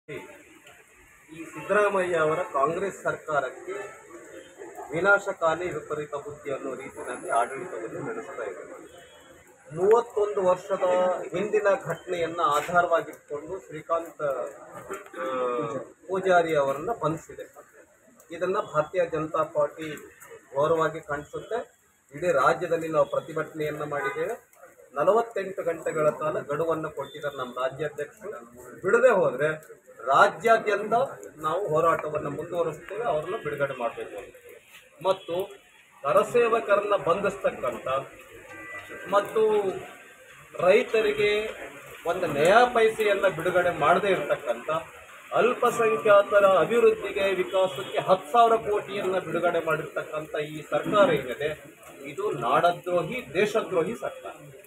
ಈ ಸಿದ್ದರಾಮಯ್ಯ ಅವರ ಕಾಂಗ್ರೆಸ್ ಸರ್ಕಾರಕ್ಕೆ ವಿನಾಶಕಾಲಿ ವಿಪರೀತ ಬುದ್ಧಿ ಅನ್ನೋ ರೀತಿಯಲ್ಲಿ ಆಡಳಿತವನ್ನು ನಡೆಸ್ತಾ ಇದೆ. 31 ವರ್ಷದ ಹಿಂದಿನ ಘಟನೆಯನ್ನು ಆಧಾರವಾಗಿಟ್ಕೊಂಡು ಶ್ರೀಕಾಂತ್ ಪೂಜಾರಿ ಅವರನ್ನು ಬಂಧಿಸಿದೆ. ಇದನ್ನು ಭಾರತೀಯ ಜನತಾ ಪಾರ್ಟಿ ಘೋರವಾಗಿ ಖಂಡಿಸುತ್ತೆ. ಇಡೀ ರಾಜ್ಯದಲ್ಲಿ ನಾವು ಪ್ರತಿಭಟನೆಯನ್ನು ಮಾಡಿದ್ದೇವೆ. 48 ಗಂಟೆಗಳ ಕಾಲ ಗಡುವನ್ನು ಕೊಟ್ಟಿದ್ದಾರೆ ನಮ್ಮ ರಾಜ್ಯಾಧ್ಯಕ್ಷರು. ಬಿಡದೆ ಹೋದರೆ ರಾಜ್ಯಾದ್ಯಂತ ನಾವು ಹೋರಾಟವನ್ನು ಮುಂದುವರಿಸ್ತೇವೆ. ಅವರನ್ನು ಬಿಡುಗಡೆ ಮಾಡಬೇಕು ಮತ್ತು ಕರಸೇವಕರನ್ನು ಬಂಧಿಸ್ತಕ್ಕಂಥ ಮತ್ತು ರೈತರಿಗೆ ಒಂದು ನಯಾ ಪೈಸೆಯನ್ನು ಬಿಡುಗಡೆ ಮಾಡದೇ ಇರತಕ್ಕಂಥ, ಅಲ್ಪಸಂಖ್ಯಾತರ ಅಭಿವೃದ್ಧಿಗೆ ವಿಕಾಸಕ್ಕೆ 10,000 ಕೋಟಿಯನ್ನು ಬಿಡುಗಡೆ ಮಾಡಿರ್ತಕ್ಕಂಥ ಈ ಸರ್ಕಾರ ಏನಿದೆ ಇದು ನಾಡದ್ರೋಹಿ, ದೇಶದ್ರೋಹಿ ಸರ್ಕಾರ.